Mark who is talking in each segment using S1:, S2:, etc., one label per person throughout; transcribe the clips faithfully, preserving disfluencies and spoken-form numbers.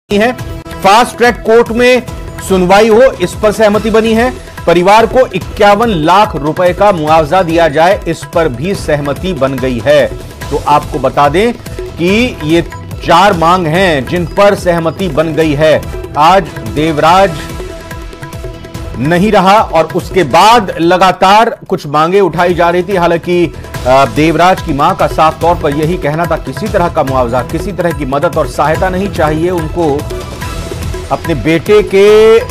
S1: है। Fast track court में सुनवाई हो, इस पर सहमति बनी है। परिवार को इक्यावन लाख रुपए का मुआवजा दिया जाए, इस पर भी सहमति बन गई है। तो आपको बता दें कि ये चार मांग हैं जिन पर सहमति बन गई है। आज देवराज नहीं रहा और उसके बाद लगातार कुछ मांगे उठाई जा रही थी। हालांकि देवराज की मां का साफ तौर पर यही कहना था, किसी तरह का मुआवजा, किसी तरह की मदद और सहायता नहीं चाहिए उनको। अपने बेटे के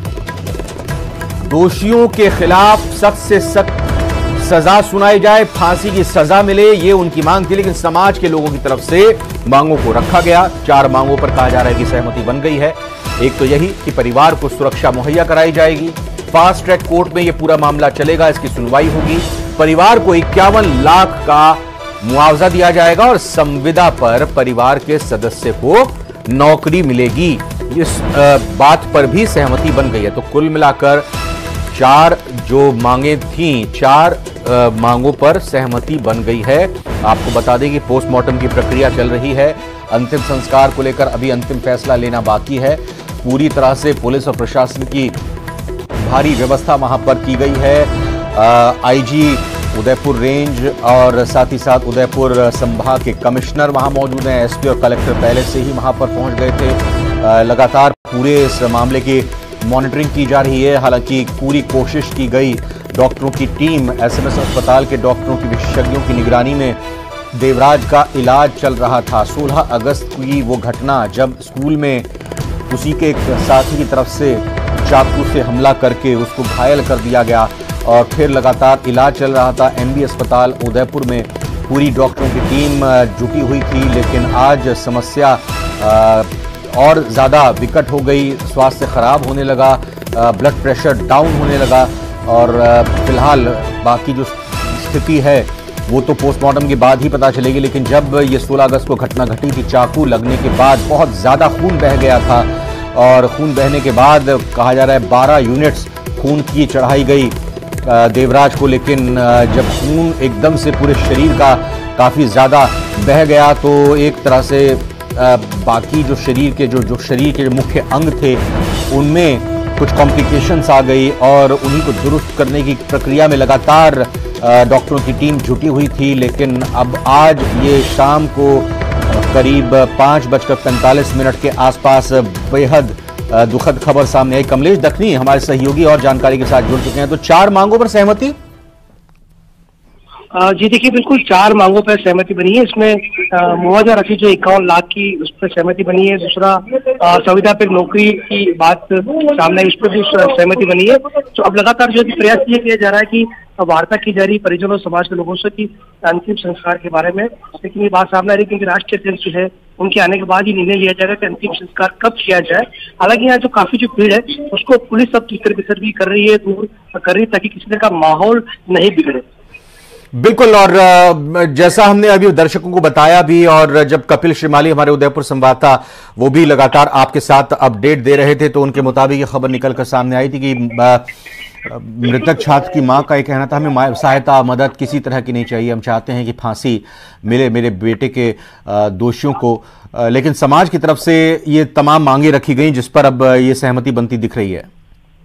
S1: दोषियों के खिलाफ सख्त से सख्त सजा सुनाई जाए, फांसी की सजा मिले, ये उनकी मांग थी। लेकिन समाज के लोगों की तरफ से मांगों को रखा गया। चार मांगों पर कहा जा रहा है कि सहमति बन गई है। एक तो यही कि परिवार को सुरक्षा मुहैया कराई जाएगी, फास्ट ट्रैक कोर्ट में यह पूरा मामला चलेगा, इसकी सुनवाई होगी, परिवार को इक्यावन लाख का मुआवजा दिया जाएगा और संविदा पर परिवार के सदस्य को नौकरी मिलेगी। इस बात पर भी सहमति बन गई है। तो कुल मिलाकर चार जो मांगे थीं, चार मांगों पर सहमति बन गई है। आपको बता दें कि पोस्टमार्टम की प्रक्रिया चल रही है। अंतिम संस्कार को लेकर अभी अंतिम फैसला लेना बाकी है। पूरी तरह से पुलिस और प्रशासन की भारी व्यवस्था वहां पर की गई है। आईजी उदयपुर रेंज और साथ ही साथ उदयपुर संभाग के कमिश्नर वहां मौजूद हैं। एसपी और कलेक्टर पहले से ही वहां पर पहुंच गए थे। लगातार पूरे इस मामले की मॉनिटरिंग की जा रही है। हालांकि पूरी कोशिश की गई, डॉक्टरों की टीम, एसएमएस अस्पताल के डॉक्टरों की विशेषज्ञों की निगरानी में देवराज का इलाज चल रहा था। सोलह अगस्त की वो घटना जब स्कूल में उसी के एक साथी की तरफ से चाकू से हमला करके उसको घायल कर दिया गया और फिर लगातार इलाज चल रहा था। एमबी अस्पताल उदयपुर में पूरी डॉक्टरों की टीम जुटी हुई थी। लेकिन आज समस्या और ज़्यादा विकट हो गई, स्वास्थ्य खराब होने लगा, ब्लड प्रेशर डाउन होने लगा और फिलहाल बाकी जो स्थिति है वो तो पोस्टमार्टम के बाद ही पता चलेगी। लेकिन जब ये सोलह अगस्त को घटना घटी थी, चाकू लगने के बाद बहुत ज़्यादा खून बह गया था और खून बहने के बाद कहा जा रहा है बारह यूनिट्स खून की चढ़ाई गई देवराज को। लेकिन जब खून एकदम से पूरे शरीर का काफ़ी ज़्यादा बह गया तो एक तरह से बाकी जो शरीर के जो जो शरीर के जो मुख्य अंग थे उनमें कुछ कॉम्प्लिकेशंस आ गई और उन्हीं को दुरुस्त करने की प्रक्रिया में लगातार डॉक्टरों की टीम जुटी हुई थी। लेकिन अब आज ये शाम को करीब पाँच बजकर पैंतालीस मिनट के आसपास बेहद दुखद खबर सामने आई। कमलेश दखनी हमारे सहयोगी और जानकारी के साथ जुड़ चुके हैं। तो चार मांगों पर सहमति?
S2: जी देखिए, बिल्कुल चार मांगों पर सहमति बनी है। इसमें मुआवजा राशि जो इक्यावन लाख की, उस पर सहमति बनी है। दूसरा संविदा पर नौकरी की बात सामने आई, उस पर भी सहमति बनी है। तो अब लगातार जो प्रयास ये किया जा रहा है कि वार्ता की जा रही परिजनों और समाज के लोगों से कि अंतिम संस्कार के बारे में। लेकिन ये बात सामने आ रही है क्योंकि राष्ट्रीय अध्यक्ष जो है उनके आने के बाद ही निर्णय लिया जाएगा कि अंतिम संस्कार कब किया जाए। हालांकि यहाँ जो काफी जो भीड़ है उसको पुलिस अब तितर बितर भी कर रही है, दूर कर रही है ताकि किसी तरह का माहौल नहीं बिगड़े।
S1: बिल्कुल, और जैसा हमने अभी दर्शकों को बताया भी, और जब कपिल श्रीमाली हमारे उदयपुर संवाददाता वो भी लगातार आपके साथ अपडेट दे रहे थे तो उनके मुताबिक ये खबर निकलकर सामने आई थी कि मृतक छात्र की मां का ये कहना था, हमें सहायता मदद किसी तरह की नहीं चाहिए, हम चाहते हैं कि फांसी मिले मेरे बेटे के दोषियों को। लेकिन समाज की तरफ से ये तमाम मांगे रखी गई जिस पर अब ये सहमति बनती दिख रही है।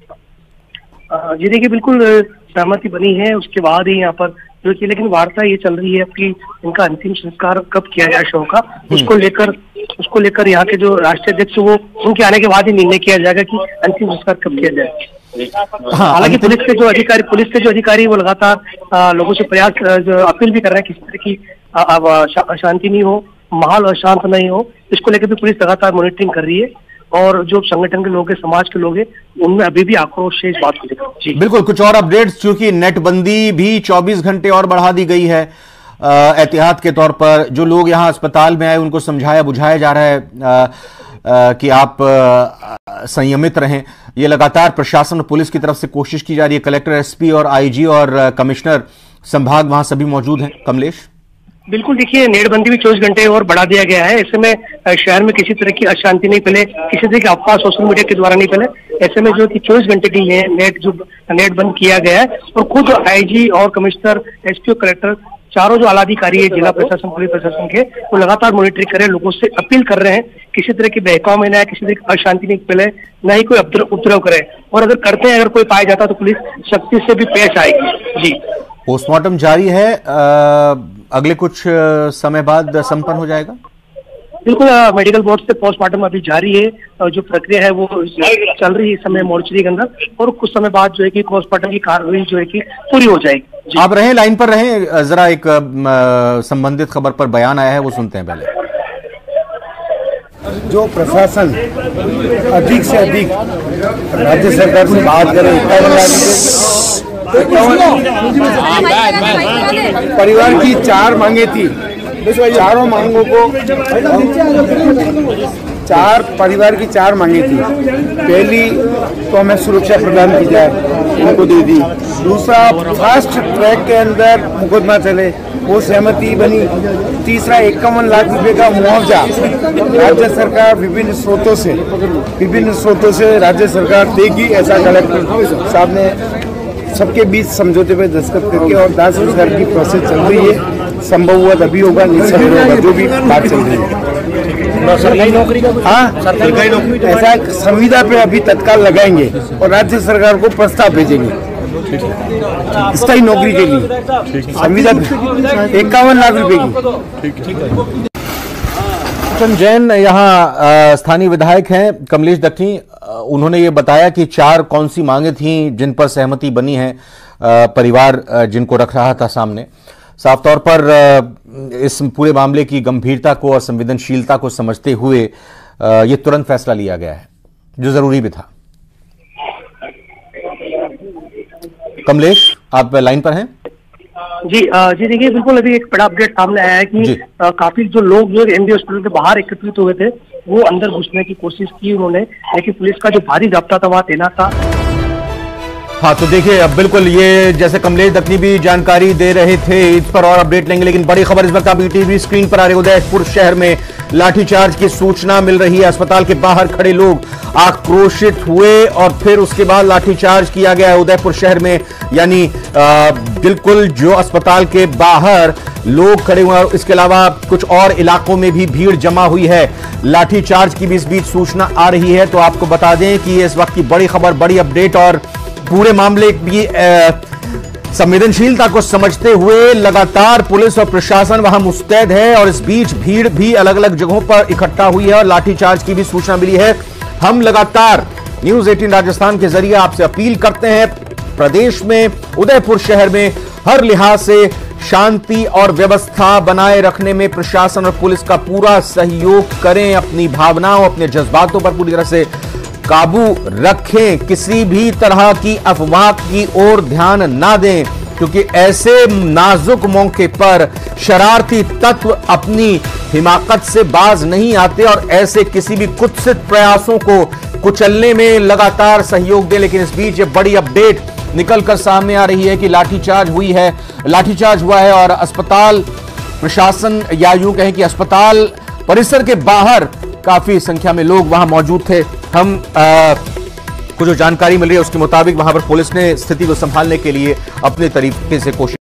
S2: जी देखिए, बिल्कुल सहमति बनी है। उसके बाद ही यहाँ पर जो कि लेकिन वार्ता ये चल रही है कि इनका अंतिम संस्कार कब किया जाए शव का, उसको लेकर उसको लेकर यहाँ के जो राष्ट्रीय अध्यक्ष वो उनके आने के बाद ही निर्णय किया जाएगा कि अंतिम संस्कार कब किया जाए। हालांकि पुलिस के जो अधिकारी पुलिस के जो अधिकारी वो लगातार लोगों से प्रयास जो अपील भी कर रहे हैं किसी तरह की अशांति नहीं हो, माहौल अशांत नहीं हो। इसको लेकर भी पुलिस लगातार मॉनिटरिंग कर रही है और जो संगठन के लोग हैं, समाज के लोग हैं, उनमें अभी भी आक्रोश है इस बात को लेकर।
S1: बिल्कुल, कुछ और अपडेट्स, चूंकि नेटबंदी भी चौबीस घंटे और बढ़ा दी गई है एहतियात के तौर पर। जो लोग यहाँ अस्पताल में आए उनको समझाया बुझाया जा रहा है आ, आ, कि आप आ, संयमित रहें। ये लगातार प्रशासन और पुलिस की तरफ से कोशिश की जा रही है। कलेक्टर, एसपी और आईजी और कमिश्नर संभाग वहां सभी मौजूद हैं। कमलेश?
S2: बिल्कुल, देखिए नेटबंदी भी चौबीस घंटे और बढ़ा दिया गया है। ऐसे में शहर में किसी तरह की अशांति नहीं फैले, किसी तरह की अफवाह सोशल मीडिया के द्वारा नहीं फैले। ऐसे में जो कि चौबीस घंटे के लिए नेट जो नेट बंद किया गया है और खुद आईजी और कमिश्नर, एसपी और कलेक्टर चारों जो आलाधिकारी है जिला प्रशासन पुलिस प्रशासन के, वो लगातार मॉनिटरिंग कर रहे हैं, लोगों से अपील कर रहे हैं किसी तरह की बहकाव में न आए, किसी तरह की अशांति नहीं फैले, न ही कोई उपद्रव करे, और अगर करते हैं, अगर कोई पाया जाता तो पुलिस सख्ती से भी पेश आएगी। जी,
S1: पोस्टमार्टम जारी है, आ, अगले कुछ समय बाद संपन्न हो जाएगा।
S2: बिल्कुल, मेडिकल बोर्ड से पोस्टमार्टम अभी जारी है, और जो प्रक्रिया है वो चल रही है इस समय मोर्चरी के अंदर, और कुछ समय बाद जो है कि पोस्टमार्टम की कार्रवाई जो है कि पूरी हो जाएगी।
S1: आप रहें, लाइन पर रहें, जरा एक संबंधित खबर पर बयान आया है, वो सुनते हैं पहले।
S3: जो प्रशासन अधिक से अधिक राज्य सरकार से बात करे, परिवार की चार मांगे थी, चारों मांगों को चार परिवार की चार मांगे थी। पहली तो हमें सुरक्षा प्रदान की जाए, उनको दे दी। दूसरा, फास्ट ट्रैक के अंदर मुकदमा चले, वो सहमति बनी। तीसरा, इक्यावन लाख रुपए का मुआवजा राज्य सरकार विभिन्न स्रोतों से विभिन्न स्रोतों से राज्य सरकार देगी, ऐसा कलेक्टर साहब ने सबके बीच समझौते पे दस्तखत करके, और दास सरकार की प्रोसेस चल रही है। संभव हुआ तभी होगा, निश्चित होगा, जो भी बात चल रही है।
S2: सरकारी नौकरी का
S3: हाँ, सरकारी नौकरी ऐसा संविदा पे अभी तत्काल लगाएंगे और राज्य सरकार को प्रस्ताव भेजेंगे स्थायी नौकरी के लिए। संविदा इक्यावन लाख रुपए की।
S1: जैन यहाँ स्थानीय विधायक हैं, कमलेश दखनी, उन्होंने ये बताया कि चार कौन सी मांगे थी जिन पर सहमति बनी है, परिवार जिनको रख रहा था सामने। साफ तौर पर इस पूरे मामले की गंभीरता को और संवेदनशीलता को समझते हुए ये तुरंत फैसला लिया गया है, जो जरूरी भी था। कमलेश, आप लाइन पर हैं?
S2: जी जी देखिए, बिल्कुल अभी एक बड़ा अपडेट सामने आया है कि आ, काफी जो लोग जो एमडी हॉस्पिटल के बाहर एकत्रित हुए थे, वो अंदर घुसने की कोशिश की उन्होंने, लेकिन पुलिस का जो भारी जाब्ता था वहां तैनात था।
S1: हाँ, तो देखिए, अब बिल्कुल ये जैसे कमलेश दखनी भी जानकारी दे रहे थे, इस पर और अपडेट लेंगे, लेकिन बड़ी खबर इस वक्त आप टीवी स्क्रीन पर आ रही है। उदयपुर शहर में लाठीचार्ज की सूचना मिल रही है। अस्पताल के बाहर खड़े लोग आक्रोशित हुए और फिर उसके बाद लाठीचार्ज किया गया है उदयपुर शहर में, यानी बिल्कुल जो अस्पताल के बाहर लोग खड़े हुए हैं, और इसके अलावा कुछ और इलाकों में भी भीड़ जमा हुई है। लाठीचार्ज की भी इस बीच सूचना आ रही है, तो आपको बता दें कि इस वक्त की बड़ी खबर, बड़ी अपडेट, और पूरे मामले की संवेदनशीलता को समझते हुए लगातार पुलिस और प्रशासन वहां मुस्तैद है, और इस बीच भीड़ भी अलग अलग जगहों पर इकट्ठा हुई है और लाठीचार्ज की भी सूचना मिली है। हम लगातार न्यूज़ अठारह राजस्थान के जरिए आपसे अपील करते हैं, प्रदेश में उदयपुर शहर में हर लिहाज से शांति और व्यवस्था बनाए रखने में प्रशासन और पुलिस का पूरा सहयोग करें, अपनी भावनाओं, अपने जज्बातों पर पूरी तरह से काबू रखें, किसी भी तरह की अफवाह की ओर ध्यान ना दें, क्योंकि ऐसे नाजुक मौके पर शरारती तत्व अपनी हिमाकत से बाज नहीं आते और ऐसे किसी भी कुत्सित प्रयासों को कुचलने में लगातार सहयोग दें। लेकिन इस बीच ये बड़ी अपडेट निकलकर सामने आ रही है कि लाठीचार्ज हुई है, लाठीचार्ज हुआ है, और अस्पताल प्रशासन, या यूं कहें कि अस्पताल परिसर के बाहर काफी संख्या में लोग वहां मौजूद थे। हम आ, को जो जानकारी मिल रही है उसके मुताबिक वहां पर पुलिस ने स्थिति को संभालने के लिए अपने तरीके से कोशिश